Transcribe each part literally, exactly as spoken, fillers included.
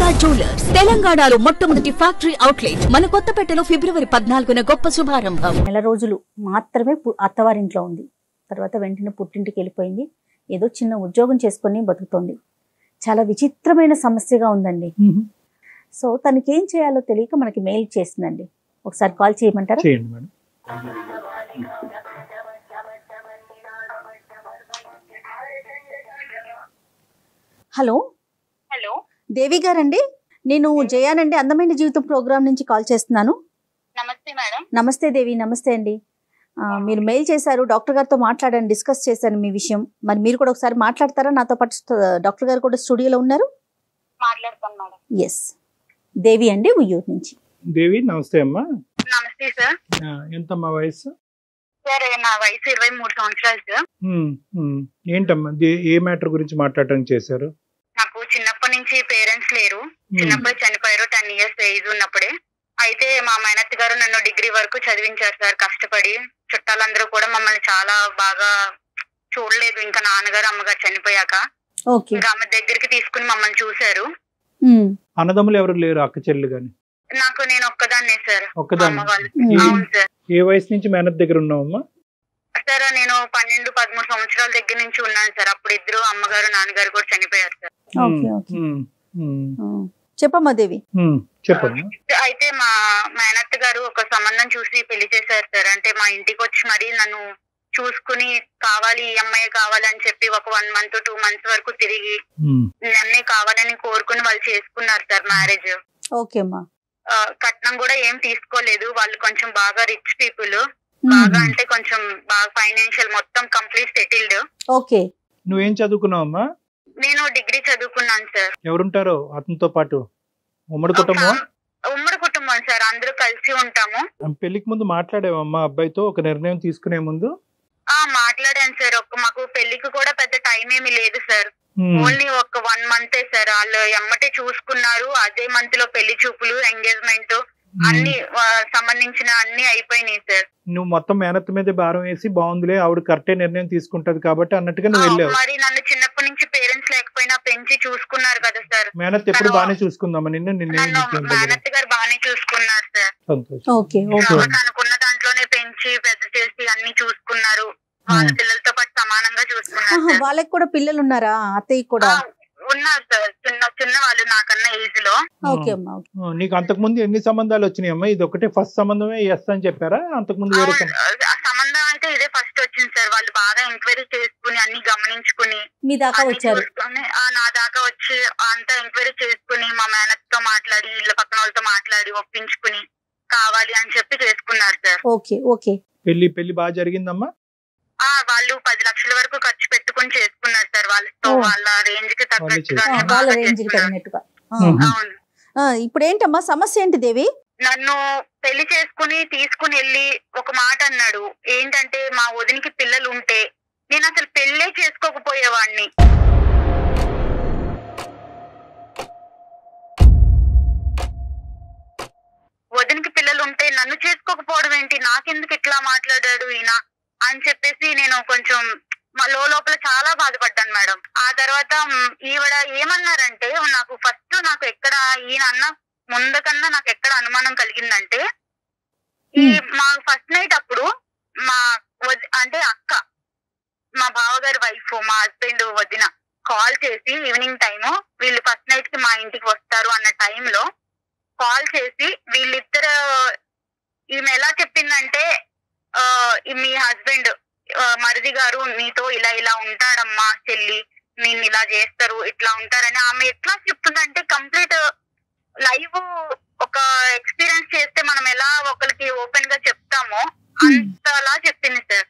Durga jewellers తెలంగాణలో మొట్టమొదటి factory outlet మన కొత్తపేటలో ఫిబ్రవరి పద్నాలుగున గొప్ప శుభారంభం. నెల రోజులు మాత్రమే అత్తవారింట్లో ఉంది. తర్వాత వెంటనే పుట్టింటికి వెళ్ళిపోయింది. ఏదో చిన్న ఉద్యోగం చేసుకొని బతుకుతోంది. చాలా విచిత్రమైన సమస్యగా ఉందండి. సో తనకి ఏం చేయాలో తెలియక మనకి మెయిల్ చేసిందండి. ఒకసారి కాల్ చేయమంటారా? చేయండి మేడం. హలో హలో దేవి గారండి, నేను జయానండి అందమైన జీవితం ప్రోగ్రామ్ నుంచి కాల్ చేస్తున్నాను. నమస్తే మేడం. నమస్తే దేవి. నమస్తే అండి. మీరు మెయిల్ చేశారు, డాక్టర్ గారితో మాట్లాడాను, డిస్కస్ చేశాను మీ విషయం. మరి మీరు కూడా ఒకసారి మాట్లాడతారా? నాతో పాటు డాక్టర్ గారు కూడా స్టూడియోలో ఉన్నారు. మాట్లాడతాను మేడం. ఎస్, దేవి అండి, ఉయ్యూరు నుంచి. దేవి నమస్తే అమ్మా. నమస్తే సార్. ఎంతమ్మా వయసు? సార్ నా వయసు ఇరవై మూడు సంవత్సరాలు సార్. ఏంటమ్మా ఏ మ్యాటర్ గురించి మాట్లాడడానికి చేశారు? నాకు చిన్నప్పటి నుంచి పేరెంట్స్ లేరు. చిన్నప్పుడు చనిపోయారు, టెన్ ఇయర్స్ ఏజ్ ఉన్నప్పుడే. అయితే మా మేనత్త గారు నన్ను డిగ్రీ వరకు చదివించారు సార్ కష్టపడి. చుట్టాలందరూ కూడా మమ్మల్ని చాలా బాగా చూడలేదు ఇంకా నాన్నగారు అమ్మగారు చనిపోయాక. ఇంకా ఆమె దగ్గరికి తీసుకుని మమ్మల్ని చూశారు. అన్నదమ్ములు ఎవరు లేరు? అక్క చెల్లి గాని? నాకు నేను ఒక్కదాన్నే సార్. ఒక్కదాన్ని. అవును సార్. ఏ వయసు నుంచి మేనత్ దగ్గర ఉన్నావమ్మా? సార్ నేను పన్నెండు పదమూడు సంవత్సరాల దగ్గర నుంచి ఉన్నాను సార్. అప్పుడు ఇద్దరు అమ్మగారు నాన్నగారు కూడా చనిపోయారు సార్. చెప్పమ్మా దేవి. చెప్పమ్మా. అయితే మా మేనత్త గారు ఒక సంబంధం చూసి పెళ్లి చేశారు సార్. అంటే మా ఇంటికి వచ్చి మరి నన్ను చూసుకుని కావాలి ఈ అమ్మాయి కావాలని చెప్పి ఒక వన్ మంత్ టూ మంత్స్ వరకు తిరిగి నన్నే కావాలని కోరుకుని వాళ్ళు చేసుకున్నారు సార్ మ్యారేజ్. ఓకే అమ్మా. కట్నం కూడా ఏం తీసుకోలేదు. వాళ్ళు కొంచెం బాగా రిచ్ పీపుల్. బాగా అంటే కొంచెం బాగా ఫైనాన్షియల్ మొత్తం కంప్లీట్ సెటిల్డ్. ఓకే. నువ్వేం చదువుకున్నావమ్మా? నేను డిగ్రీ చదువుకున్నాను సార్. ఎవరుంటారో అతనితో పాటు? ఉమ్మడి కుటుంబం? ఉమ్మడి కుటుంబం సార్, అందరూ కలిసి ఉంటాము. పెళ్లికి ముందు మాట్లాడేవమ్మా అబ్బాయితో ఒక నిర్ణయం తీసుకునే ముందు? ఆ మాట్లాడాను సార్. ఒక మాకు పెళ్లికి కూడా పెద్ద టైం ఏమి లేదు సార్. ఓన్లీ ఒక వన్ మంతే సార్. వాళ్ళు ఎమ్మటే చూసుకున్నారు. అదే మంత్ లో పెళ్లి చూపులు, ఎంగేజ్మెంట్ అన్ని సంబంధించిన అన్ని అయిపోయినాయి సార్. నువ్వు మొత్తం మేనత్త మీద భారం వేసి బాగుందిలే ఆవిడ కరెక్టే నిర్ణయం తీసుకుంటది కాబట్టి అన్నట్టుగా నువ్వు వెళ్ళావు. మరి నన్ను చిన్నప్పటి నుంచి పేరెంట్స్ లేకపోయినా పెంచి చూసుకున్నారు కదా సార్. మేనత్ ఎప్పుడు బాగానే చూసుకుందామా నిన్ను? నన్ను మేనత్ గారు బాగానే చూసుకున్నారు సార్. తనకున్న దాంట్లోనే పెంచి పెద్ద చేసి అన్ని చూసుకున్నారు. వాళ్ళ పిల్లలతో పాటు సమానంగా చూసుకున్నారు. వాళ్ళకి కూడా పిల్లలు ఉన్నారా? అత్తయ్య కూడా ఉన్నారు సార్. చిన్న చిన్న వాళ్ళు నాకన్నా ఏజ్ లో. నీకు అంతకు ముందు ఎన్ని సంబంధాలు వచ్చినాయి అమ్మా? ఇది ఒకటే ఫస్ట్ సంబంధమే ఎస్ అని చెప్పారా? అంతకు ముందు వేరే సంబంధం అయితే ఇదే ఫస్ట్ వచ్చింది సార్. వాళ్ళు బాగా ఎంక్వైరీ చేసుకుని అన్ని గమనించుకుని మీ దాకా వచ్చారు. నా దాకా వచ్చి అంతా ఎంక్వైరీ చేసుకుని మా మేనత్ తో మాట్లాడి ఇళ్ళ పక్కన వాళ్ళతో మాట్లాడి ఒప్పించుకుని కావాలి అని చెప్పి చేసుకున్నారు సార్. Okay okay. పెళ్లి పెళ్లి బాగా జరిగిందమ్మా? ఆ వాళ్ళు పది లక్షల వరకు ఖర్చు పెట్టుకుని చేసుకున్నారు సార్. వాళ్ళతో వాళ్ళ రేంజ్ కి తగ్గట్టుగా. ఇప్పుడు ఏంటమ్మా సమస్య ఏంటి దేవి? నన్ను పెళ్లి చేసుకుని తీసుకుని వెళ్ళి ఒక మాట అన్నాడు. ఏంటంటే మా వదినికి పిల్లలు ఉంటే నేను అసలు పెళ్ళే చేసుకోకపోయేవాడిని. వదినికి పిల్లలు ఉంటే నన్ను చేసుకోకపోవడం ఏంటి, నాకెందుకు ఇట్లా మాట్లాడాడు ఈయన అని చెప్పేసి నేను కొంచెం లో లోపల చాలా బాధపడ్డాను మేడం. ఆ తర్వాత ఈవిడ ఏమన్నారంటే, నాకు ఫస్ట్ నాకు ఎక్కడ ఈయన అన్న ముందు కన్నా నాకు ఎక్కడ అనుమానం కలిగిందంటే, ఈ మా ఫస్ట్ నైట్ అప్పుడు మా అంటే అక్క మా బావగారి వైఫ్ మా హస్బెండ్ వదిన కాల్ చేసి ఈవినింగ్ టైము వీళ్ళు ఫస్ట్ నైట్ కి మా ఇంటికి వస్తారు అన్న టైంలో కాల్ చేసి వీళ్ళిద్దరు ఈమె ఎలా చెప్పిందంటే, మీ హస్బెండ్ మరిది గారు నీతో ఇలా ఇలా ఉంటాడమ్మా చెల్లి, నేను ఇలా చేస్తారు ఇట్లా ఉంటారని ఆమె ఎట్లా చెప్తుందంటే కంప్లీట్ లైవ్ ఒక ఎక్స్పీరియన్స్ చేస్తే మనం ఎలా ఒకరికి ఓపెన్ గా చెప్తామో అంతలా చెప్పింది సార్.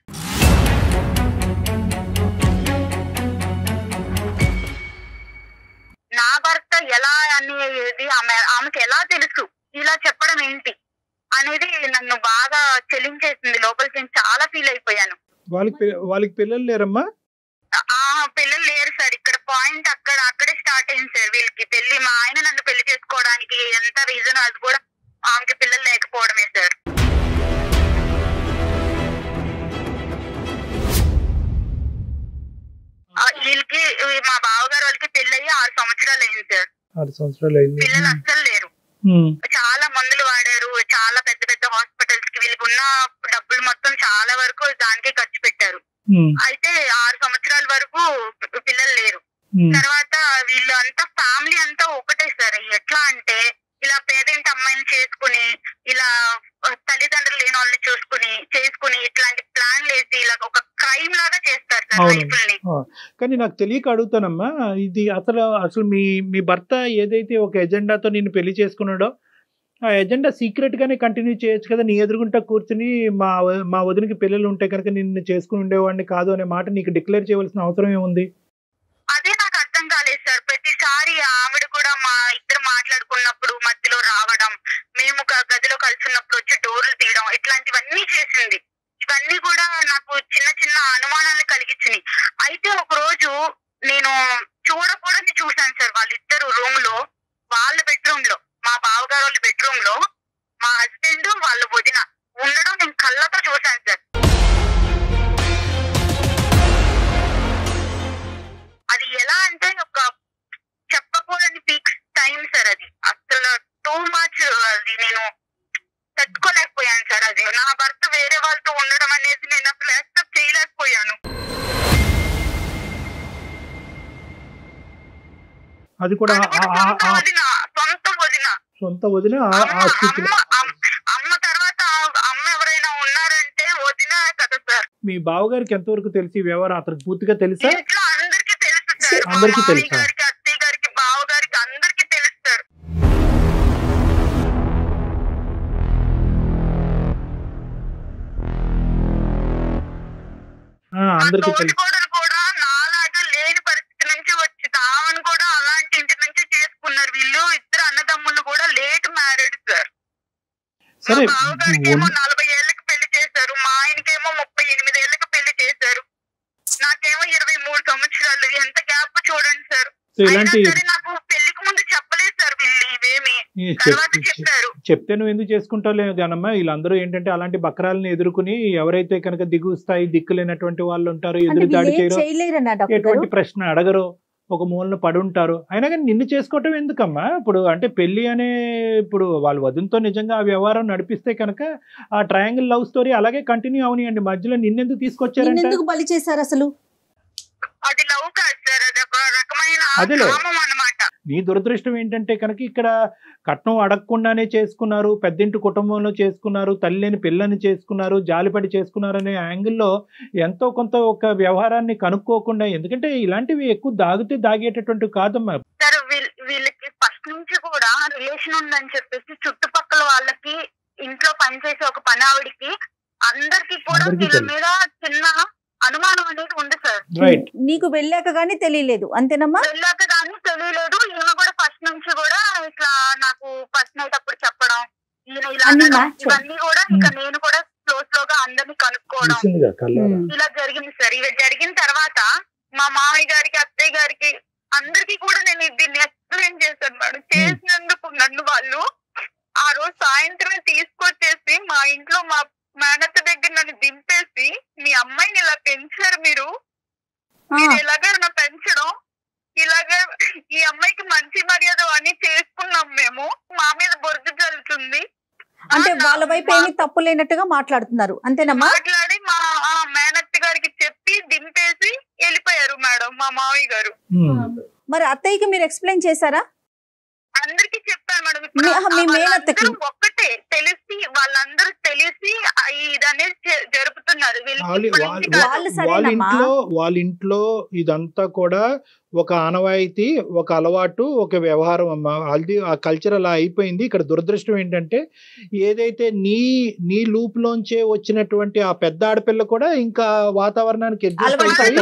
నా భర్త ఎలా అనేది ఆమె ఆమెకి ఎలా తెలుసు ఇలా చెప్పడం ఏంటి అనేది నన్ను బాగా చెలించేసింది. లోపలికి నేను చాలా ఫీల్ అయిపోయాను. వాళ్ళకి వాళ్ళకి పిల్లలు లేరమ్మా? ఆ పిల్లలు లేరు సార్. ఇక్కడ పాయింట్ అక్కడ అక్కడే స్టార్ట్ అయింది సార్. వీళ్ళకి పెళ్లి మా ఆయన నన్ను పెళ్లి చేసుకోవడానికి ఎంత రీజన్ అది కూడా ఆమెకి పిల్లలు లేకపోవడమే సార్. వీళ్ళకి మా బావగారు వాళ్ళకి పెళ్ళి అయ్యి ఆరు సంవత్సరాలు అయింది సార్. ఆరు సంవత్సరాలు అయింది. పిల్లలు అస్సలు లేరు. చాలా మందులు వాడారు, చాలా పెద్ద పెద్ద హాస్పిటల్స్ కి వీళ్ళకి ఉన్న డబ్బులు మొత్తం చాలా వరకు దానికే ఖర్చు పెట్టారు. అయితే ఆరు సంవత్సరాల వరకు పిల్లలు లేరు. తర్వాత వీళ్ళు అంతా ఫ్యామిలీ అంతా ఒకటే సార్. ఎట్లా అంటే ఇలా పేదింటి అమ్మాయిని చేసుకుని, ఇలా తల్లిదండ్రులు లేని వాళ్ళని చూసుకుని చేసుకుని ఇట్లాంటి ప్లాన్లు వేసి ఇలా ఒక క్రైమ్ లాగా చేస్తారు సార్ లైఫ్ని. కానీ నాకు తెలియక అడుగుతానమ్మా, ఇది అసలు అసలు మీ మీ భర్త ఏదైతే ఒక ఎజెండాతో నిన్ను పెళ్లి చేసుకున్నాడో ఆ ఎజెండా సీక్రెట్ గానే కంటిన్యూ చేయొచ్చు కదా. నీ ఎదురుగుంటా కూర్చుని మా మా వదినకి పిల్లలు ఉంటే కనుక నిన్ను చేసుకుని ఉండేవాడిని కాదు అనే మాట నీకు డిక్లేర్ చేయవలసిన అవసరం ఏముంది? అదే నాకు అర్థం కాలేదు సార్. ప్రతిసారి ఆవిడ కూడా మా ఇద్దరు మాట్లాడుకున్నప్పుడు మధ్యలో రావడం, మేము గదిలో కలిసినప్పుడు వచ్చి డోర్లు తీయడం, ఇట్లాంటివన్నీ చేసింది. ఇవన్నీ కూడా నాకు చిన్న చిన్న అనుమానాలు కలిగించినాయి. అయితే ఒక రోజు నేను చూడకూడని చూశాను సార్. వాళ్ళిద్దరు రూమ్ లో, వాళ్ళ బెడ్రూమ్ లో, మా బావగారు వాళ్ళ బెడ్రూమ్ లో మా హస్బెండ్ వాళ్ళ వదిన ఉండడం నేను కళ్ళతో చూశాను సార్. అది ఎలా అంటే ఒక చెప్పకూడని పీక్ టైం సార్. అది అసలు టూ మచ్. అది నేను తట్టుకోలేకపోయాను సార్. అది నా భర్త వేరే వాళ్ళతో ఉండడం అనేది నేను అసలు యాక్సెప్ట్ చేయలేకపోయాను. అది కూడా సొంత వదిన సొంత వదిన అమ్మ తర్వాత అమ్మ ఎవరైనా ఉన్నారంటే వదిన కదా సార్. మీ బావగారికి ఎంతవరకు తెలిసి వ్యవహారం అతనికి పూర్తిగా తెలుసా? ఇంట్లో అందరికి తెలుసు సార్. అందరికీ మామయ్య తెలుసా? గారికి, అత్తయ్య గారికి, బావ గారికి అందరికి తెలుసు సార్. అందరికీ తెలుసు. కూడా నాలాగా లేని పరిస్థితి నుంచి వచ్చి తామని కూడా అలాంటి ఇంటి నుంచి చేసుకున్నారు. వీళ్ళు ఇద్దరు అన్నదమ్ములు కూడా లేట్ మ్యారేడ్ సార్. సరే, బావగారికి ఏమో నలభై ఏళ్ళకి పెళ్లి చేశారు, మా ఆయనకేమో ముప్పై ఎనిమిది ఏళ్ళకి పెళ్లి చేశారు, నాకేమో ఇరవై మూడు సంవత్సరాలు. ఎంత గ్యాప్ చూడండి సార్. ఇలాంటి నాకు పెళ్లికి ముందు చెప్పలేదు సార్ వీళ్ళు ఇవేమి, తర్వాత చెప్పారు. చెప్తే నువ్వు ఎందుకు చేసుకుంటావు కానమ్మా. వీళ్ళందరూ ఏంటంటే అలాంటి బక్రాలను ఎదుర్కొని ఎవరైతే కనుక దిగు స్థాయి దిక్కులేనటువంటి వాళ్ళు ఉంటారు, ఎదురు దాడి చేయరు, ఎటువంటి ప్రశ్న అడగరు, ఒక మూలన పడి ఉంటారు. అయినా కానీ నిన్ను చేసుకోవటం ఎందుకమ్మా? ఇప్పుడు అంటే పెళ్లి అనే ఇప్పుడు వాళ్ళ వదినతో నిజంగా ఆ వ్యవహారం నడిపిస్తే కనుక ఆ ట్రయాంగిల్ లవ్ స్టోరీ అలాగే కంటిన్యూ అవనియండి. మధ్యలో నిన్నెందుకు తీసుకొచ్చారంటే ఎందుకు బలి చేశారు అసలు? అది లవ్ కాదు సార్, అది ఒక రకమైన కామం అన్నమాట. నీ దురదృష్టం ఏంటంటే కనుక ఇక్కడ కట్నం అడగకుండానే చేసుకున్నారు, పెద్దింటి కుటుంబంలో చేసుకున్నారు, తల్లి లేని పిల్లని చేసుకున్నారు, జాలిపడి చేసుకున్నారు అనే యాంగిల్లో ఎంతో కొంత ఒక వ్యవహారాన్ని కనుక్కోకుండా, ఎందుకంటే ఇలాంటివి ఎక్కువ దాగితే దాగేటటువంటి కాదమ్మా. సార్ వీళ్ళకి ఫస్ట్ నుంచి కూడా రిలేషన్ ఉందని చెప్పేసి చుట్టుపక్కల వాళ్ళకి, ఇంట్లో పనిచేసే ఒక పని ఆవిడికి, అందరికి కూడా వీళ్ళ మీద చిన్న అనుమానం అనేది ఉంది సార్. నీకు వెళ్ళాక గానీ తెలియలేదు అంతేనమ్మా? వెళ్ళాక గానీ తెలియలేదు. ఈయన కూడా ఫస్ట్ నుంచి కూడా ఇట్లా నాకు ఫస్ట్ నైట్ అప్పుడు చెప్పడం, ఈయన ఇలా ఇవన్నీ కూడా ఇక నేను కూడా స్లో స్లోగా అందరినీ కనుక్కోవడం ఇలా జరిగింది సార్. ఇవి జరిగిన తర్వాత మా మామయ్య గారికి, అత్తయ్య గారికి అందరికి కూడా నేను దీన్ని ఎక్స్ప్లెయిన్ చేశాను మేడం. చేసినందుకు నన్ను వాళ్ళు ఆ రోజు సాయంత్రమే తీసుకొచ్చేసి మా ఇంట్లో మా మేనత్త దగ్గర నన్ను దింపేసి, మీ అమ్మాయిని ఇలా పెంచారు మీరు, మీరు ఇలాగే నా పెంచడం, ఇలాగే ఈ అమ్మాయికి మంచి మర్యాద అని చేసుకున్నాం మేము, మా మీద బొరుగు జరుగుతుంది అంటే వాళ్ళ వైపు ఏమీ తప్పు లేనట్టుగా మాట్లాడుతున్నారు అంతేనమ్మా? మాట్లాడి మా మేనత్త గారికి చెప్పి దింపేసి వెళ్ళిపోయారు మేడం మా మావయ్య గారు. మరి అత్తయ్యకి మీరు ఎక్స్ప్లెయిన్ చేశారా? అందరికి చెప్పాను మేడం. మీ మేనత్తకి ఒక్కటే తెలిసి, వాళ్ళందరూ తెలిసి ఇదనేది జరుపుతున్నారు. వాళ్ళ ఇంట్లో వాళ్ళ ఇంట్లో ఇదంతా కూడా ఒక ఆనవాయితీ, ఒక అలవాటు, ఒక వ్యవహారం అమ్మా. అది ఆ కల్చర్ అలా అయిపోయింది. ఇక్కడ దురదృష్టం ఏంటంటే ఏదైతే నీ నీ లూప్ లోంచే వచ్చినటువంటి ఆ పెద్ద ఆడపిల్ల కూడా ఇంకా వాతావరణానికి అడ్జస్ట్ అయిపోయి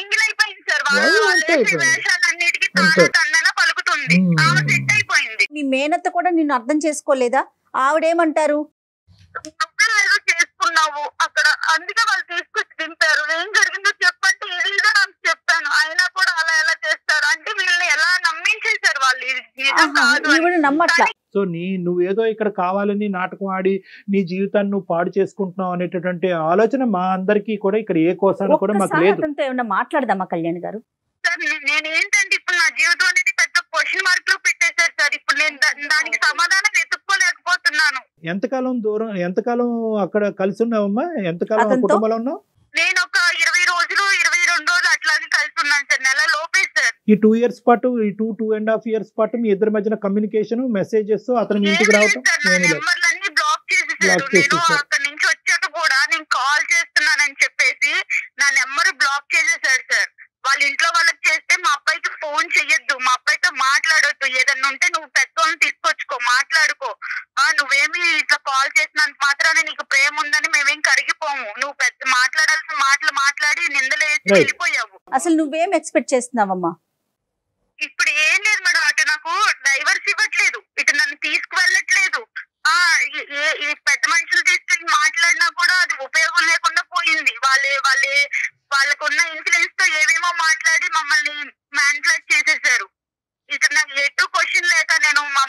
మీ మేనత్త కూడా నిన్ను అర్థం చేసుకోలేదా? ఆవిడేమంటారు? చేసుకున్నావు అక్కడ, అందుకే వాళ్ళు తీసుకొచ్చి దింపారు. ఏం జరిగిందో చెప్పంటే ఇది ఇదో నాకు చెప్పాను. అయినా కూడా అలా ఎలా చేస్తారు అంటే వీళ్ళని ఎలా నమ్మించేశారు వాళ్ళు. నమ్మట్లా. సో నీ నువ్వేదో ఇక్కడ కావాలని నాటకం ఆడి నీ జీవితాన్ని నువ్వు పాడు చేసుకుంటున్నావు అనేటటువంటి ఆలోచన మా అందరికీ కూడా ఇక్కడ ఏ కోసాన్ని కూడా మాకు లేదు. ఏమన్నా మాట్లాడదామా కళ్యాణ్ గారు? సార్ నేను ఏంటంటే ఇప్పుడు నా జీవితం అనేది పెద్ద క్వశ్చన్ మార్క్ లో పెట్టే చేశారు సార్. ఇప్పుడు నేను దానికి సమాధానం వెతుక్కోలేకపోతున్నాను. ఎంతకాలం దూరం ఎంతకాలం అక్కడ కలిసి ఉన్నావమ్మా? ఎంతకాలం కుటుంబంలో ఉన్నావు? నేను ఒక ఇరవై రోజులు ఇరవై రెండు రోజులు అట్లాగే కలిసి ఉన్నాను సార్. నెల లోపే సార్. ఈ టూ ఇయర్స్ పాటు ఈ two two and half years పాటు మీ ఇద్దరి మధ్యన కమ్యూనికేషన్, మెసేజెస్, అతను మీ ఇంటికి రావటం నెంబర్లన్నీ బ్లాక్ చేసేసారు. నేను అక్కడ నుంచి వచ్చాక కూడా నేను కాల్ చేస్తున్నానని చెప్పేసి నా నెంబర్ బ్లాక్ చేసేసారు సార్. వాళ్ళ ఇంట్లో వాళ్ళకి చేస్తే మా అబ్బాయికి ఫోన్ చెయ్యొద్దు, మా అబ్బాయితో మాట్లాడొద్దు, ఏదన్నా ఉంటే నువ్వు పెద్దోళ్ళని తీసుకొచ్చుకో, మాట్లాడుకో, నువ్వేమి ఇట్లా కాల్ చేసినంత మాత్రాన్ని నీకు ప్రేమ ఉందని మేమేం కరిగిపోము, నువ్వు పెద్ద మాట్లాడాల్సిన మాటలు మాట్లాడి నిందలేసి వెళ్ళిపోయావు. అసలు నువ్వేం ఎక్స్పెక్ట్ చేస్తున్నావమ్మా? ఇప్పుడు ఏం లేదు మేడం, అటు నాకు డైవర్స్ ఇవ్వట్లేదు, ఇటు నన్ను తీసుకువెళ్ళట్లేదు. ఆ ఈ పెద్ద మనుషులు తీసుకెళ్ళి మాట్లాడినా కూడా అది ఉపయోగం లేకుండా పోయింది. వాళ్ళే వాళ్ళే వాళ్ళకున్న ఇన్ఫ్లుయెన్స్ తో ఏమేమో మాట్లాడి మమ్మల్ని మ్యానిపులేట్ చేసేసారు. ఇక్కడ నాకు ఎటు క్వశ్చన్ లేక నేను మా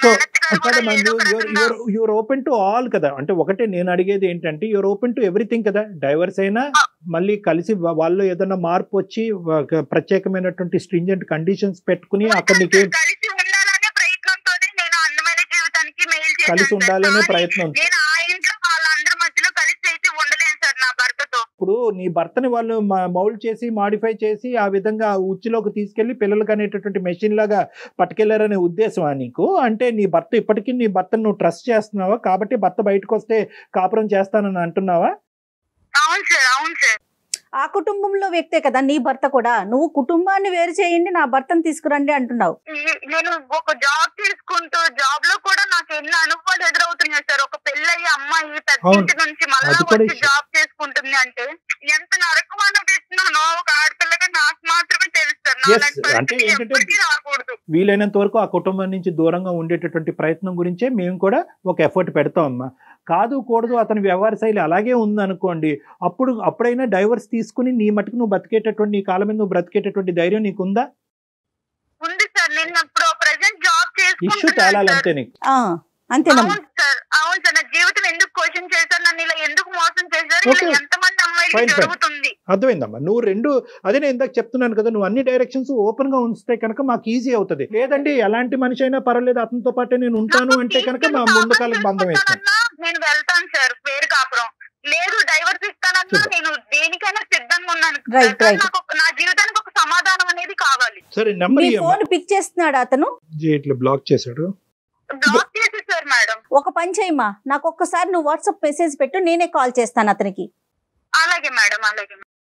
యూర్ ఓపెన్ టు ఆల్ కదా. అంటే ఒకటే నేను అడిగేది ఏంటంటే యూర్ ఓపెన్ టు ఎవ్రీథింగ్ కదా. డైవర్స్ అయినా మళ్ళీ కలిసి వాళ్ళు ఏదైనా మార్పు వచ్చి ప్రత్యేకమైనటువంటి స్ట్రింజెంట్ కండిషన్స్ పెట్టుకుని అక్కడ నీకు కలిసి ఉండాలనే ప్రయత్నంతోనే నేను అందమైన జీవితానికి మెయిల్ చేశాను. కలిసి ఉండాలనే ప్రయత్నం. నేను ఆ ఇంట్లో వాళ్ళందరి మధ్యలో కలిసి అయితే ఉండలేను సార్ నా భర్తతో. ఇప్పుడు నీ భర్తని వాళ్ళు మౌల్డ్ చేసి మాడిఫై చేసి ఆ విధంగా ఉచ్చులోకి తీసుకెళ్లి పిల్లలకు అనేటటువంటి మెషిన్ లాగా పట్టుకెళ్లారనే ఉద్దేశమా నీకు? అంటే నీ భర్త ఇప్పటికీ నీ భర్తను నువ్వు ట్రస్ట్ చేస్తున్నావా కాబట్టి భర్త బయటకు వస్తే కాపురం చేస్తానని అంటున్నావా? అవును సార్, అవును సార్. ఆ కుటుంబంలో వ్యక్తే కదా నీ భర్త కూడా. నువ్వు కుటుంబాన్ని వేరు చేయండి, నా భర్తను తీసుకురండి అంటున్నావు. నేను ఒక జాబ్ చేసుకుంటూ జాబ్ లో కూడా నాకు ఎన్ని అనుభవాలు ఎదురవుతున్నాయి సార్. ఒక పెళ్ళయ్యి అమ్మాయి పెద్ద నుంచి మళ్ళా వచ్చి జాబ్ చేసుకుంటుంది అంటే ఎంత నరకం అనిపిస్తున్నానో ఒక ఆడపిల్లగా నాకు మాత్రమే తెలుస్తారు. రాకూడదు. వీలైనంత వరకు ఆ కుటుంబం నుంచి దూరంగా ఉండేటటువంటి ప్రయత్నం గురించే మేము కూడా ఒక ఎఫర్ట్ పెడతాం అమ్మా. కాదు కూడదు అతని వ్యవహార శైలి అలాగే ఉంది అనుకోండి, అప్పుడు అప్పుడైనా డైవర్స్ తీసుకుని నీ మటుకు నువ్వు బతికేటటువంటి నీ కాలం మీద నువ్వు బ్రతికేటటువంటి ధైర్యం నీకుందా? ఉంది సార్. నేను ఇప్పుడు ప్రెజెంట్ జాబ్ చేసుకుంటున్నాను. ఇష్యూ తేలాలంతే నీకు. అంతేనమ్మా. అవును సార్, అవును సార్. నా జీవితం ఎందుకు క్వశ్చన్ చేశారు, నన్ను ఇలా ఎందుకు మోసం చేశారు, ఇలా ఎంతమంది అమ్మాయిలు జరుగుతుంది. అర్థమైందమ్మా. నువ్వు రెండు అదే నేను ఇందాక చెప్తున్నాను కదా, నువ్వు అన్ని డైరెక్షన్స్ ఓపెన్ గా ఉంచితే కనుక మాకు ఈజీ అవుతుంది. లేదండి ఎలాంటి మనిషి అయినా పర్వాలేదు అతనితో పాటే నేను ఉంటాను అంటే కనుక మా ముందు కాలం బంధం వేస్తాను. నేను వెళ్తాను సార్ వేరు కాపురం. లేదు డైవర్స్ ఇస్తానన్నా నేను దేనికైనా సిద్ధంగా ఉన్నాను. నా జీవితానికి ఒక సమాధానం అనేది కావాలి. సరే నెంబర్ ఫోన్ పిక్ చేస్తున్నాడు అతను, బ్లాక్ చేశాడు. బ్లాక్ చేసేసారు మేడం. ఒక పని చేయమ్మా, నాకు ఒక్కసారి నువ్వు వాట్సాప్ మెసేజ్ పెట్టు, నేనే కాల్ చేస్తాను అతనికి. అలాగే మేడం, అలాగే.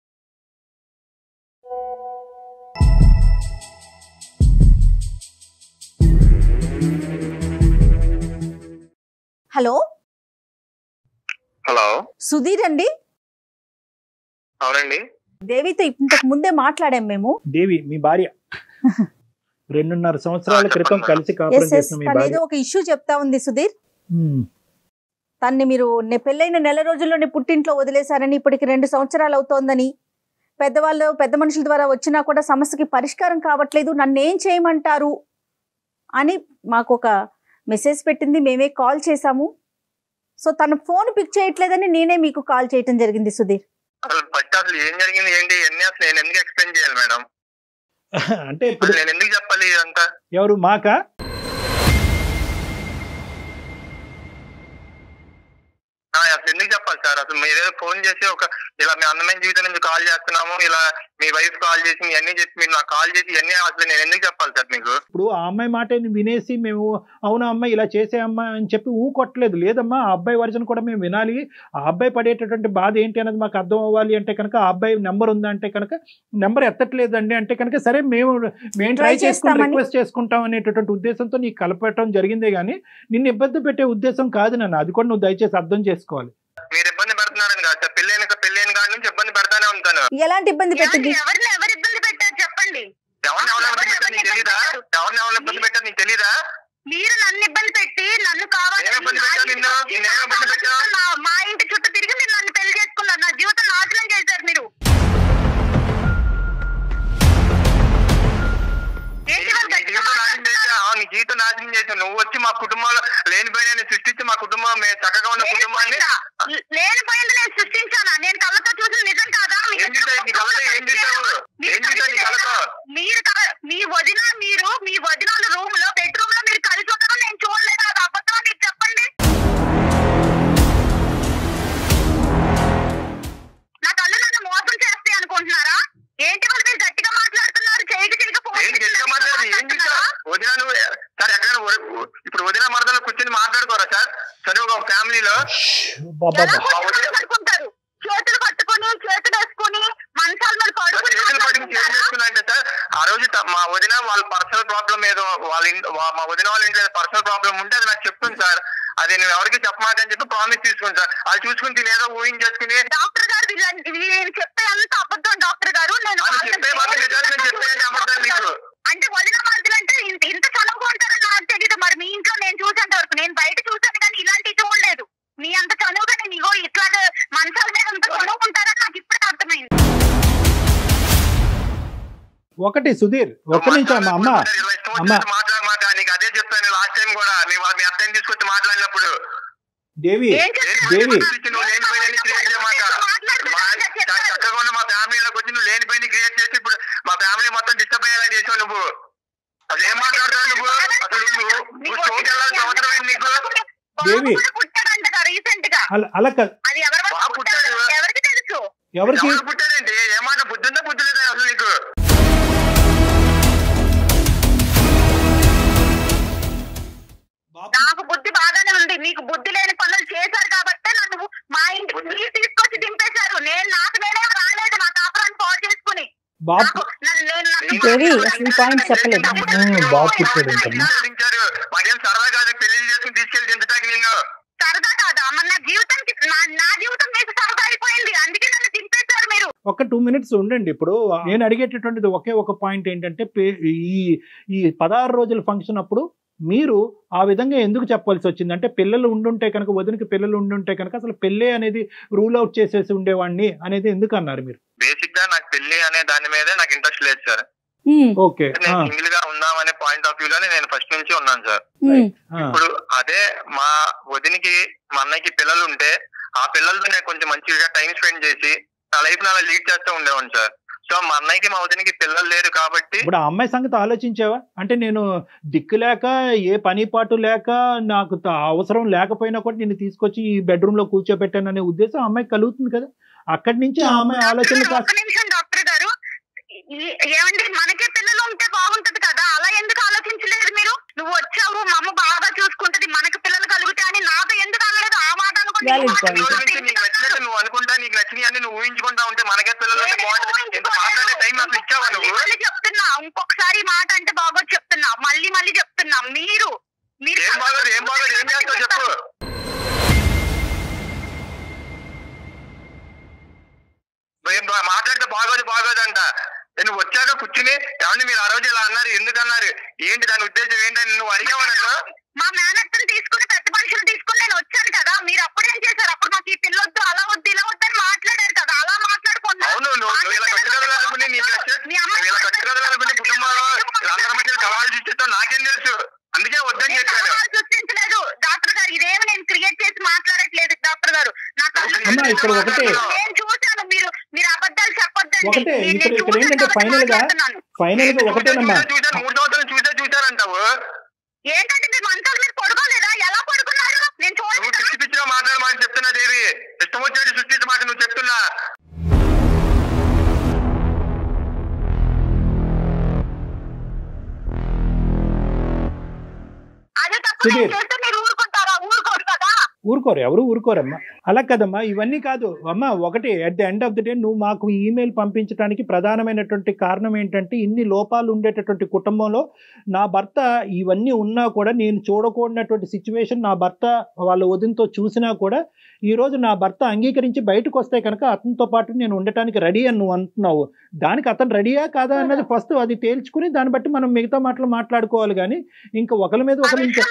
హలో హలో సుధీర్ అండి? అవునండి. దేవితో ఇంతకు ముందే మాట్లాడాం మేము. దేవి మీ భార్య. రెండున్నర సంవత్సరాల క్రితం కలిసి కాపురం చేసిన మీ భార్య. ఏదో ఒక ఇష్యూ చెప్తా ఉంది సుధీర్. తన్ని మీరు పెళ్ళైన నెల రోజుల్లోనే పుట్టింట్లో వదిలేశారని, ఇప్పటికి రెండు సంవత్సరాలు అవుతోందని, పెద్దవాళ్ళు పెద్ద మనుషుల ద్వారా వచ్చినా కూడా సమస్యకి పరిష్కారం కావట్లేదు, నన్ను ఏం చేయమంటారు అని మాకు ఒక మెసేజ్ పెట్టింది. మేమే కాల్ చేశాము. సో తన ఫోన్ పిక్ చేయట్లేదని నేనే మీకు కాల్ చేయటం జరిగింది సుధీర్. అసలు ఏం జరిగింది ఏంటి అన్ని అసలు నేను ఎందుకు ఎక్స్ప్లెయిన్ చేయాలి మేడం? అంటే ఇప్పుడు నేను ఎందుకు చెప్పాలి ఇదంతా? ఎవరు మాకా? అసలు ఎందుకు చెప్పాలి సార్? అసలు మీరేదో ఫోన్ చేసి ఒక ఇలా మీ అందమైన జీవితం నుంచి కాల్ చేస్తున్నాము, ఇలా మీ వైఫ్ కాల్ చేసి మీ అన్ని చేసి మీరు నాకు కాల్ చేసి ఇవన్నీ అసలు నేను ఎందుకు చెప్పాలి సార్ మీకు? ఇప్పుడు ఆ అమ్మాయి మాట వినేసి మేము అవునా అమ్మాయి ఇలా చేసే అమ్మాయి అని చెప్పి ఊ కొట్టలేదు. లేదమ్మా, ఆ అబ్బాయి వర్జన్ కూడా మేము వినాలి. ఆ అబ్బాయి పడేటటువంటి బాధ ఏంటి అనేది మాకు అర్థం అవ్వాలి అంటే కనుక ఆ అబ్బాయి నెంబర్ ఉందా అంటే కనుక నెంబర్ ఎత్తట్లేదండి అంటే కనుక సరే మేము మేము ట్రై చేసుకుని రిక్వెస్ట్ చేసుకుంటాం అనేటటువంటి ఉద్దేశంతో నీకు కలపటం జరిగిందే కానీ నిన్ను ఇబ్బంది పెట్టే ఉద్దేశం కాదు నన్ను. అది కూడా నువ్వు దయచేసి అర్థం చేసుకోవాలి. మీరు ఇబ్బంది పెడుతున్నారని కాదు సార్, పెళ్ళైన పెళ్ళైన కాడి నుంచి ఇబ్బంది పెడతానే ఉంటాను. ఎలాంటి ఇబ్బంది పెట్టింది? ఎవరిని ఎవరు ఇబ్బంది పెట్టారు చెప్పండి. ఎవరిని ఎవరు ఇబ్బంది పెట్టారు నీకు తెలీదా? ఎవరిని ఎవరు ఇబ్బంది పెట్టారు నీకు తెలీదా? మీరు నన్ను ఇబ్బంది పెట్టి నన్ను కావాలి మా ఇంటి చుట్టూ తిరిగి మీరు నన్ను పెళ్లి చేసుకున్నారు, నా జీవితం నాశనం చేశారు మీరు. నీ జీవితం నాశనం చేసావు. నువ్వు వచ్చి మా కుటుంబంలో లేనిపోయిన సృష్టించి మా కుటుంబం మేము చక్కగా ఉన్న కుటుంబాన్ని లేనిపోయింది నేను సృష్టించానా? నేను కళ్ళతో చూసిన నిజం కాదా? ఏం చూసావు నీ కళ్ళతో? ఏం చూసావు? ఏం చూసావు నీ కళ్ళతో? మీరు మీ వదిన మీరు మీ వదినాలు రూమ్ లో బెడ్రూమ్ లో మీరు పడుకుంటారు చేతులు పట్టుకుని చేతులు వేసుకుని మంచాల మీద పడుకుని చేతులు పట్టుకుని చేతులు వేసుకున్నారంటే సార్ ఆ రోజు మా వదిన వాళ్ళ పర్సనల్ ప్రాబ్లం ఏదో వాళ్ళ మా వదిన వాళ్ళ ఇంట్లో పర్సనల్ ప్రాబ్లం ఉంటే అది నాకు చెప్తుంది సార్. అది నువ్వు ఎవరికి చెప్పమాకని చెప్పి ప్రామిస్ తీసుకుని సార్. అది చూసుకుని తినేదో ఊహించేసుకుని డాక్టర్ గారు నేను చెప్పే అంత అబద్ధం డాక్టర్ గారు. నేను చెప్పే నేను చెప్పేది అబద్ధం నీకు అంటే వదిన మనుషులు అంటే ఇంత ఇంత చనువుగా ఉంటారని నాకు తెలియదు. మరి మీ ఇంట్లో నేను చూసేంత వరకు నేను బయట చూసాను కానీ ఇలాంటివి చూడలేదు. మీ అంత చనువుగా నేను ఇగో ఇట్లా మంచాల మీద అంత చనువు ఉంటారని నాకు ఇప్పుడే అర్థమైంది. ఒకటి సుధీర్ ఒక్క నిమిషం అమ్మ అమ్మ మాట్లాడమాట నీకు అదే చెప్పాను లాస్ట్ టైం కూడా మీ మీ అత్తని తీసుకొచ్చి మాట్లాడినప్పుడు. దేవి దేవి నువ్వు లేనిపోయిన క్రియేట్ చేయమాక చక్కగా ఉన్న మా ఫ్యామిలీలోకి వచ్చి నువ్వు లేనిపోయిన క్రియేట్ చేసి ఇప్పుడు మా ఫ్యామిలీ మొత్తం డిస్టర్బ్ అయ్యేలా చేసావు. నువ్వు అసలు ఏం మాట్లాడతావు నువ్వు? అసలు నువ్వు నువ్వు షోకి వెళ్ళాల్సిన అవసరం ఏంటి నీకు? దేవి అలా అది ఎవరికి తెలుసు ఎవరికి పుట్టాడండి? ఏమాట బుద్ధి ఉందా బుద్ధి లేదా అసలు నీకు? నాకు బుద్ధి బాగానే ఉంది. మీకు బుద్ధి లేని పనులు చేశారు కాబట్టి నన్ను మా ఇంటికి మీరు తీసుకొచ్చి దింపేశారు. నేను నాకు నేనే రాలేదు నా కాపురాన్ని పాడు చేసుకుని. మాకేం సరదా కాదు పెళ్లి చేసుకుని తీసుకెళ్ళి దించడానికి నిన్ను. సరదా కాదా? మరి నా జీవితానికి నా జీవితం మీకు సరదా అయిపోయింది అందుకే నన్ను దింపేశారు మీరు. ఒక టూ మినిట్స్ ఉండండి. ఇప్పుడు నేను అడిగేటటువంటిది ఒకే ఒక పాయింట్ ఏంటంటే ఈ ఈ పదహారు రోజుల ఫంక్షన్ అప్పుడు మీరు ఆ విధంగా ఎందుకు చెప్పాల్సి వచ్చింది? అంటే పిల్లలు ఉండుంటే కనుక వదినకి పిల్లలు ఉండుంటే కనుక అసలు పెళ్ళి అనేది రూల్ అవుట్ చేసేసి ఉండేవాడిని అనేది ఎందుకు అన్నారు మీరు? బేసిక్ గా నాకు పెళ్లి అనే దాని మీదే నాకు ఇంట్రెస్ట్ లేదు సార్. ఓకే నేను సింగిల్ గా ఉందామనే పాయింట్ ఆఫ్ వ్యూ లోనే నేను ఫస్ట్ నుంచి ఉన్నాను సార్. ఇప్పుడు అదే మా వదినికి మా అన్నయ్యకి పిల్లలు ఉంటే ఆ పిల్లలతో నేను కొంచెం మంచిగా టైం స్పెండ్ చేసి నా లైఫ్ అలా లీడ్ చేస్తూ ఉండేవాడిని సార్. సో మా అన్నయ్యకి మా వదినికి పిల్లలు లేరు కాబట్టి ఇప్పుడు ఆ అమ్మాయి సంగతి ఆలోచించావా? అంటే నేను దిక్కు లేక ఏ పని పాటు లేక నాకు అవసరం లేకపోయినా కూడా నేను తీసుకొచ్చి ఈ బెడ్రూమ్ లో కూర్చోబెట్టాననే ఉద్దేశం అమ్మాయికి కలుగుతుంది కదా. అక్కడి నుంచి ఆ అమ్మాయి ఆలోచన డాక్టర్ గారు ఏమండి మనకే పిల్లలు ఉంటే బాగుంటది కదా అలా ఎందుకు ఆలోచించలేదు మీరు? నువ్వు వచ్చావు మా అమ్మ బాగా చూసుకుంటది మనకి పిల్లలు కలుగుతాయి అని నాతో ఎందుకు అనలేదు? ఆ మాట అనుకుంటే నువ్వు అనుకుంటా నీకు నచ్చినవి అన్ని నువ్వు ఊహించుకుంటా ఉంటే మనకే పిల్లలు చెప్తున్నా. ఇంకొకసారి మాట అంటే బాగోదు చెప్తున్నా. మళ్ళీ మళ్ళీ చెప్తున్నా. మీరు మీరు ఏం బాగోదు ఏం బాగోదు ఏం చేస్తావు చెప్పు. మాట్లాడితే బాగోదు బాగోదు అంట. నువ్వు వచ్చాక కూర్చుని ఏమంటే మీరు ఆ రోజు ఇలా అన్నారు ఎందుకు అన్నారు ఏంటి దాని ఉద్దేశం ఏంటని నువ్వు అడిగావు నన్ను. మా మేనత్తను తీసుకుని పెద్ద మనుషులు తీసుకుని నేను వచ్చాను కదా. మీరు అప్పుడేం చేశారు? అప్పుడు మాకు ఈ పిల్లొద్దు అలా వద్దు ఇలా వద్దు అని మాట్లాడారు కదా. అలా మాట్లాడుకున్నా. అవును నువ్వు ఇలా కట్టుకోవాలనుకుని నీకు ఇలా కట్టుకోవాలనుకుని కుటుంబంలో అందరి మధ్య సవాళ్ళు సృష్టిస్తావు నాకేం తెలుసు. అందుకే వద్దని చెప్పాను. సృష్టించలేదు డాక్టర్ గారు. ఇదేమి నేను క్రియేట్ చేసి మాట్లాడట్లేదు డాక్టర్ గారు. నాకు నేను చూశాను. మీరు మీరు అబద్ధాలు చెప్పొద్దండి. ఫైనల్ గా ఫైనల్ గా ఒకటేనమ్మా చూసాను మూడు సంవత్సరాలు చూసే చూసారంటావు. ఏంటంటే మీరు మంచాల మీద పడుకోలేదా? ఎలా పడుకున్నారు? నేను చూడలేదు. పిచ్చి పిచ్చిగా మాట్లాడమని చెప్తున్నా దేవి. ఇష్టం వచ్చేది సృష్టించమాట నువ్వు చెప్తున్నా. అదే తప్పు చేస్తే మీరు ఊరుకుంటారా? ఊరుకోరు కదా. ఊరుకోరు ఎవరు ఊరుకోరమ్మా. అలా కదమ్మా ఇవన్నీ కాదు అమ్మా. ఒకటి at the end of the day నువ్వు మాకు ఈమెయిల్ పంపించడానికి ప్రధానమైనటువంటి కారణం ఏంటంటే ఇన్ని లోపాలు ఉండేటటువంటి కుటుంబంలో నా భర్త ఇవన్నీ ఉన్నా కూడా నేను చూడకూడనటువంటి సిచ్యువేషన్ నా భర్త వాళ్ళ వదినతో చూసినా కూడా ఈరోజు నా భర్త అంగీకరించి బయటకు వస్తే కనుక అతనితో పాటు నేను ఉండటానికి రెడీ అని నువ్వు అంటున్నావు. దానికి అతను రెడీయా కాదా అన్నది ఫస్ట్ అది తేల్చుకుని దాన్ని బట్టి మనం మిగతా మాటలు మాట్లాడుకోవాలి. కానీ ఇంకా ఒకరి మీద ఒకరు ఇంకా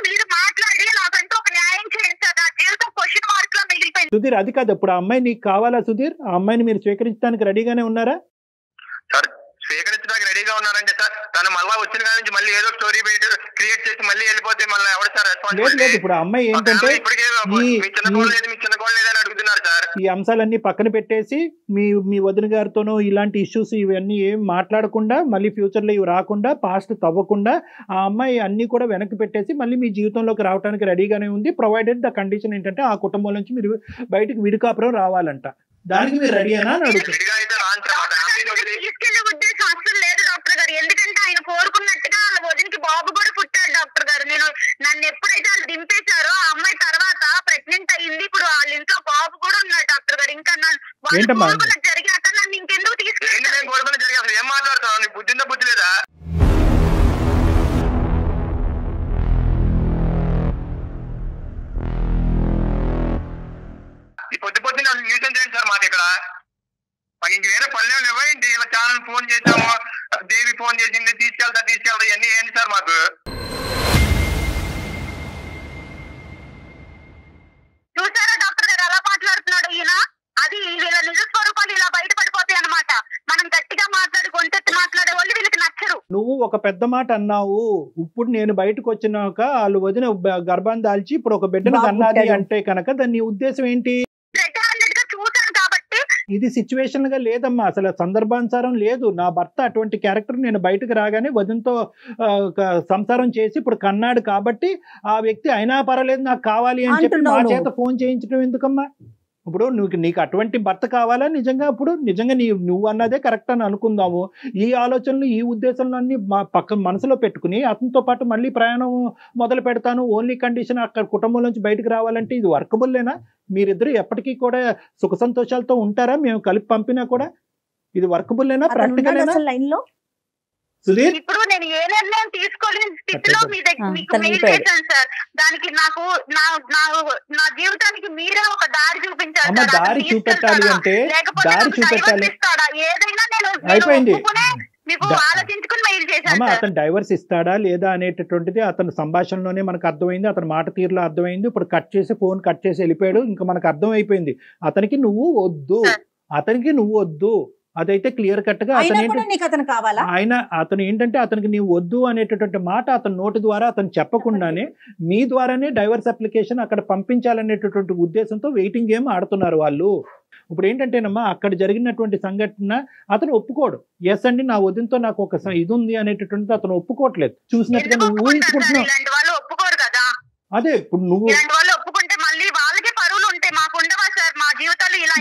సుధీర్ అది కాదు. ఇప్పుడు ఆ అమ్మాయి నీకు కావాలా సుధీర్? ఆ అమ్మాయిని మీరు స్వీకరించడానికి రెడీగానే ఉన్నారా? సార్ స్వీకరించడానికి రెడీగా ఉన్నారంటే సార్ తను మళ్ళీ వచ్చిన కాడి నుంచి మళ్ళీ ఏదో స్టోరీ క్రియేట్ చేసి మళ్ళీ వెళ్ళిపోతే మళ్ళీ ఎవరు సార్ రెస్పాన్స్? లేదు ఇప్పుడు ఆ అమ్మాయి ఏంటంటే ఈ అంశాలన్నీ పక్కన పెట్టేసి మీ మీ వదిన గారితోనూ ఇలాంటి ఇష్యూస్ ఇవన్నీ ఏం మాట్లాడకుండా మళ్ళీ ఫ్యూచర్లో ఇవి రాకుండా పాస్ట్ తవ్వకుండా ఆ అమ్మాయి అన్ని కూడా వెనక్కి పెట్టేసి మళ్ళీ మీ జీవితంలోకి రావడానికి రెడీగానే ఉంది. ప్రొవైడెడ్ ద కండిషన్ ఏంటంటే ఆ కుటుంబం నుంచి మీరు బయటకు విడికాపురం రావాలంట. దానికి మీరు రెడీ అయినా అని అడుగుతారు. ఎందుకంటే ఆయన కోరుకున్నట్టుగా వాళ్ళ వదినికి బాబు కూడా పుట్టాడు డాక్టర్ గారు. నేను నన్ను ఎప్పుడైతే వాళ్ళు దింపేశారో ఆ అమ్మాయి తర్వాత ప్రెగ్నెంట్ అయ్యింది. ఇప్పుడు ఇంకా జరిగాక నన్ను ఇంకెందుకు తీసుకెళ్ళి ఏం మాట్లాడుతున్నావు? నీ బుద్ధి ఉందా బుద్ధి లేదా? ఈ పొద్దు పొద్దున న్యూసెన్స్ చేయండి సార్ మాది ఇక్కడ. మాకు ఇంక వేరే పల్లెలు ఇవ్వండి. ఇలా ఛానల్ ఫోన్ చేసాము, దేవి ఫోన్ చేసింది, తీసుకెళ్తా తీసుకెళ్తా ఇవన్నీ ఏంటి సార్ మాకు? చూసారా డాక్టర్ గారు ఎలా మాట్లాడుతున్నాడు ఈయన? అది వీళ్ళ నిజ స్వరూపాలు ఇలా బయటపడిపోతాయి అన్నమాట. మనం గట్టిగా మాట్లాడి గొంతెత్తి మాట్లాడే వాళ్ళు వీళ్ళకి నచ్చరు. నువ్వు ఒక పెద్ద మాట అన్నావు. ఇప్పుడు నేను బయటకు వచ్చినాక వాళ్ళు వదిన గర్భాన్ని దాల్చి ఇప్పుడు ఒక బిడ్డను కన్నది అంటే కనుక దాని ఉద్దేశం ఏంటి? చూసాను కాబట్టి ఇది సిచ్యువేషన్ గా లేదమ్మా, అసలు సందర్భానుసారం లేదు. నా భర్త అటువంటి క్యారెక్టర్ నేను బయటకు రాగానే వదినతో సంసారం చేసి ఇప్పుడు కన్నాడు కాబట్టి ఆ వ్యక్తి అయినా పర్వాలేదు నాకు కావాలి అని చెప్పి నా చేత ఫోన్ చేయించడం ఎందుకమ్మా? ఇప్పుడు నువ్వు నీకు అటువంటి భర్త కావాలా నిజంగా? ఇప్పుడు నిజంగా నీ నువ్వు అన్నదే కరెక్ట్ అని అనుకుందాము. ఈ ఆలోచనలు ఈ ఉద్దేశంలో అన్ని మా పక్క మనసులో పెట్టుకుని అతనితో పాటు మళ్ళీ ప్రయాణం మొదలు పెడతాను, ఓన్లీ కండిషన్ అక్కడ కుటుంబం నుంచి బయటకు రావాలంటే ఇది వర్కబుల్లేనా? మీరిద్దరు ఎప్పటికీ కూడా సుఖ సంతోషాలతో ఉంటారా? మేము కలిపి పంపినా కూడా ఇది వర్కబుల్లేనా? ప్రాక్టికల్ లైన్ లో సుధీర్ ఇప్పుడు నేను ఏ నిర్ణయం తీసుకోలేని స్థితిలో మీ దగ్గర మీకు మెయిల్ చేశాను సార్. దానికి నాకు నా నా జీవితానికి మీరే ఒక దారి చూపించాలి. దారి చూపెట్టాలి అంటే దారి చూపెట్టాలి ఏదైనా నేను అయిపోయింది. మీకు ఆలోచించుకుని మెయిల్ చేశాను. అతను డైవర్స్ ఇస్తాడా లేదా అనేటటువంటిది అతని సంభాషణలోనే మనకు అర్థమైంది, అతని మాట తీరులో అర్థమైంది. ఇప్పుడు కట్ చేసి ఫోన్ కట్ చేసి వెళ్ళిపోయాడు. ఇంకా మనకు అర్థం అయిపోయింది అతనికి నువ్వు వద్దు, అతనికి నువ్వు వద్దు. అదైతే క్లియర్ కట్ గా అతను ఆయన అతను ఏంటంటే అతనికి నీవు వద్దు అనేటటువంటి మాట అతని నోటి ద్వారా అతను చెప్పకుండానే మీ ద్వారానే డైవర్స్ అప్లికేషన్ అక్కడ పంపించాలనేటటువంటి ఉద్దేశంతో వెయిటింగ్ గేమ్ ఆడుతున్నారు వాళ్ళు. ఇప్పుడు ఏంటంటేనమ్మా అక్కడ జరిగినటువంటి సంఘటన అతను ఒప్పుకోడు. ఎస్ అండి నా వదినతో నాకు ఒక ఇది ఉంది అనేటటువంటిది అతను ఒప్పుకోవట్లేదు. చూసినట్టుగా నువ్వు ఊహించుకుంటున్నావు. అదే ఇప్పుడు నువ్వు ఒప్పుకుంటే మళ్ళీ వాళ్ళకే పరువులు ఉంటాయి, మాకు ఉండవా సార్? మా జీవితాలు ఇలా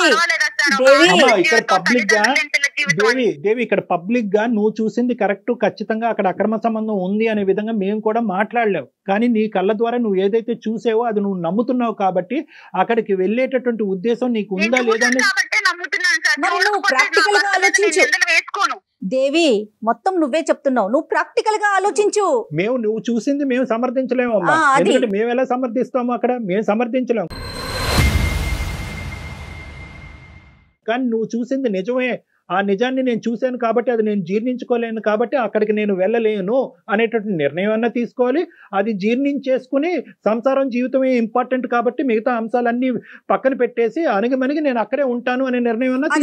ఇక్కడ పబ్లిక్ గా దేవి దేవి ఇక్కడ పబ్లిక్ గా నువ్వు చూసింది కరెక్ట్, ఖచ్చితంగా అక్కడ అక్రమ సంబంధం ఉంది అనే విధంగా మేము కూడా మాట్లాడలేవు. కానీ నీ కళ్ళ ద్వారా నువ్వు ఏదైతే చూసావో అది నువ్వు నమ్ముతున్నావు కాబట్టి అక్కడికి వెళ్ళేటటువంటి ఉద్దేశం నీకు ఉందా లేదా అని ప్రాక్టికల్ గా ఆలోచించు దేవి. మొత్తం నువ్వే చెప్తున్నావు, నువ్వు ప్రాక్టికల్ గా ఆలోచించు. మేము నువ్వు చూసింది మేము సమర్థించలేము అమ్మా, ఎందుకంటే మేము ఎలా సమర్థిస్తాము? అక్కడ మేము సమర్థించలేము. కానీ నువ్వు చూసింది నిజమే, ఆ నిజాన్ని నేను చూశాను కాబట్టి అది నేను జీర్ణించుకోలేను కాబట్టి అక్కడికి నేను వెళ్ళలేను అనేటటువంటి నిర్ణయం అన్నా తీసుకోవాలి. అది జీర్ణించేసుకుని సంసారం జీవితమే ఇంపార్టెంట్ కాబట్టి మిగతా అంశాలన్నీ పక్కన పెట్టేసి అణిగిమణిగి నేను అక్కడే ఉంటాను అనే నిర్ణయం అన్నా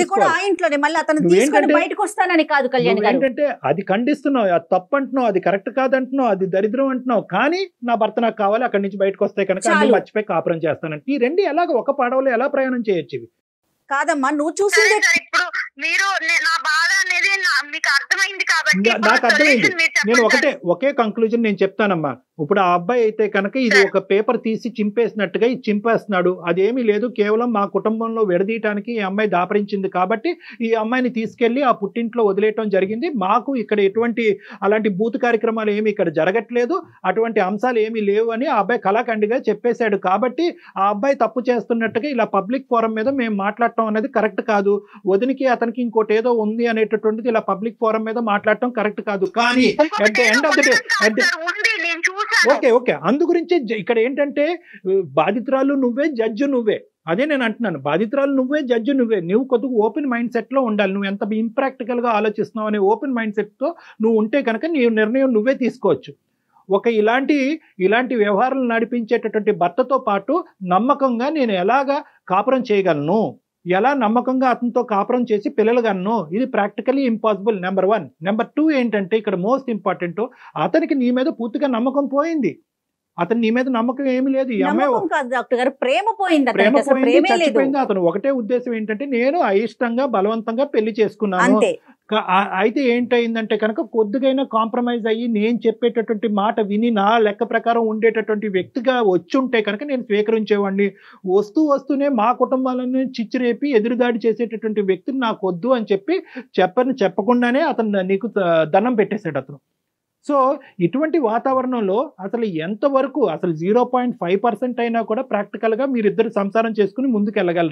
తీసుకోవాలి. ఏంటంటే అది ఖండిస్తున్నావు, అది తప్పు అంటున్నావు, అది కరెక్ట్ కాదంటున్నావు, అది దరిద్రం అంటున్నావు. కానీ నా భర్త నాకు కావాలి, అక్కడి నుంచి బయటకు వస్తే కనుక అన్ని మర్చిపోయి కాపురం చేస్తానంటే ఈ రెండు ఎలాగ ఒక పడవలో ఎలా ప్రయాణం చేయొచ్చు? ఇవి కాదమ్మా నువ్వు చూసింది. ఇప్పుడు మీరు నా బాధ అనేది మీకు అర్థమైంది కాబట్టి నాకు అర్థమైంది. నేను ఒకటే ఒకే కంక్లూజన్ నేను చెప్తానమ్మా. ఇప్పుడు ఆ అబ్బాయి అయితే కనుక ఇది ఒక పేపర్ తీసి చింపేసినట్టుగా ఇది చింపేస్తున్నాడు. అదేమీ లేదు, కేవలం మా కుటుంబంలో విడదీయటానికి ఈ అమ్మాయి దాపరించింది కాబట్టి ఈ అమ్మాయిని తీసుకెళ్లి ఆ పుట్టింట్లో వదిలేయటం జరిగింది. మాకు ఇక్కడ ఎటువంటి అలాంటి బూత్ కార్యక్రమాలు ఏమి ఇక్కడ జరగట్లేదు, అటువంటి అంశాలు ఏమీ లేవు అని ఆ అబ్బాయి కళాఖండిగా చెప్పేశాడు. కాబట్టి ఆ అబ్బాయి తప్పు చేస్తున్నట్టుగా ఇలా పబ్లిక్ ఫోరం మీద మేము మాట్లాడటం అనేది కరెక్ట్ కాదు. వదినికి అతనికి ఇంకోటి ఏదో ఉంది అనేటటువంటిది ఇలా పబ్లిక్ ఫోరం మీద మాట్లాడటం కరెక్ట్ కాదు. కానీ at the end of the day okay okay అందు గురించి ఇక్కడ ఏంటంటే బాధితురాలు నువ్వే, జడ్జి నువ్వే. అదే నేను అంటున్నాను, బాధితురాలు నువ్వే, జడ్జి నువ్వే. నువ్వు కొద్దిగా ఓపెన్ మైండ్ సెట్ లో ఉండాలి. నువ్వు ఎంత ఇంప్రాక్టికల్ గా ఆలోచిస్తున్నావు అనే ఓపెన్ మైండ్ సెట్ తో నువ్వు ఉంటే కనుక నీ నిర్ణయం నువ్వే తీసుకోవచ్చు. ఒక ఇలాంటి ఇలాంటి వ్యవహారాలు నడిపించేటటువంటి భర్తతో పాటు నమ్మకంగా నేను ఎలాగా కాపురం చేయగలను, ఎలా నమ్మకంగా అతనితో కాపురం చేసి పిల్లలు కన్ను, ఇది practically impossible. Number one. Number two ఏంటంటే ఇక్కడ మోస్ట్ ఇంపార్టెంట్, అతనికి నీ మీద పూర్తిగా నమ్మకం పోయింది. అతను నీ మీద నమ్మకం ఏమి లేదు. ఈ అమ్మాయి ప్రేమ పోయింది, ప్రేమ పోయింది, చచ్చిపోయింది. అతను ఒకటే ఉద్దేశం ఏంటంటే నేను అయిష్టంగా బలవంతంగా పెళ్లి చేసుకున్నాను. అయితే ఏంటయిందంటే కనుక కొద్దిగైనా కాంప్రమైజ్ అయ్యి నేను చెప్పేటటువంటి మాట విని నా లెక్క ప్రకారం ఉండేటటువంటి వ్యక్తిగా వచ్చుంటే కనుక నేను స్వీకరించేవాడిని. వస్తూ వస్తూనే మా కుటుంబాలను చిచ్చిరేపి ఎదురుదాడి చేసేటటువంటి వ్యక్తిని నాకు వద్దు అని చెప్పి చెప్పని చెప్పకుండానే అతను నీకు దండం పెట్టేశాడు అతను. సో ఇటువంటి వాతావరణంలో అసలు ఎంతవరకు అసలు జీరో పాయింట్ ఫైవ్ పర్సెంట్ అయినా కూడా ప్రాక్టికల్గా మీరిద్దరు సంసారం చేసుకుని ముందుకు వెళ్ళగలరా?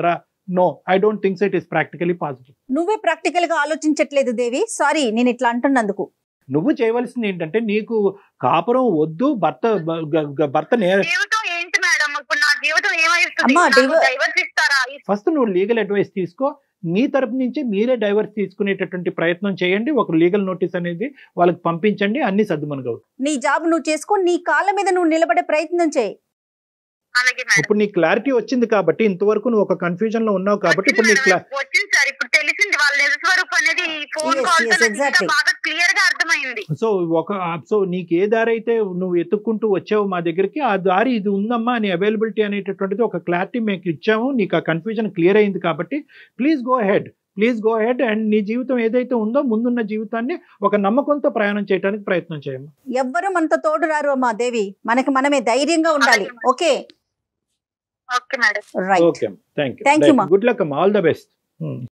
No, I don't think it is practically possible. నువ్వే ప్రాక్టికల్ గా ఆలోచించట్లేదు దేవి, సారీ నేను ఇట్లా అంటున్నందుకు. నువ్వు చేయవలసింది ఏంటంటే నీకు కాపురం వద్దు, భర్త భర్త జీవితం ఏంటి మేడం, ఇప్పుడు నా జీవితం అమ్మా, ఏమైతుంది, డైవర్స్ ఇస్తారా? ఫస్ట్ నువ్వు లీగల్ అడ్వైస్ తీసుకో. మీ తరపు నుంచి మీరే డైవర్స్ తీసుకునేటటువంటి ప్రయత్నం చేయండి. ఒక లీగల్ నోటీస్ అనేది వాళ్ళకి పంపించండి, అన్ని సర్దుమనుగవు. నీ జాబ్ నువ్వు చేసుకో, నీ కాళ్ళ మీద నువ్వు నిలబడే ప్రయత్నం చేయి. ఇప్పుడు నీ క్లారిటీ వచ్చింది కాబట్టి, ఇంతవరకు నువ్వు ఒక కన్ఫ్యూజన్ లో ఉన్నావు కాబట్టి ఇప్పుడు నీకు వచ్చింది సార్, ఇప్పుడు తెలిసింది వాళ్ళ నిజ స్వరూపం అనేది ఫోన్ కాల్ బాగా క్లియర్ గా అర్థమైంది. సో ఒక సో నీకు ఏ దారి అయితే నువ్వు ఎత్తుక్కుంటూ వచ్చావు మా దగ్గరికి, ఆ దారి ఇది ఉందమ్మా అని అవైలబిలిటీ అనేటటువంటిది ఒక క్లారిటీ మేము ఇచ్చాము. నీకు ఆ కన్ఫ్యూజన్ క్లియర్ అయింది కాబట్టి please go ahead, please go ahead and నీ జీవితం ఏదైతే ఉందో ముందున్న జీవితాన్ని ఒక నమ్మకంతో ప్రయాణం చేయడానికి ప్రయత్నం చేయము. ఎవ్వరు మనతో తోడు రారు అమ్మా దేవి, మనకి మనమే ధైర్యంగా ఉండాలి. Okay okay madam, right, okay, thank you, thank you, good luck అమ్మా, ఆల్ ద బెస్ట్.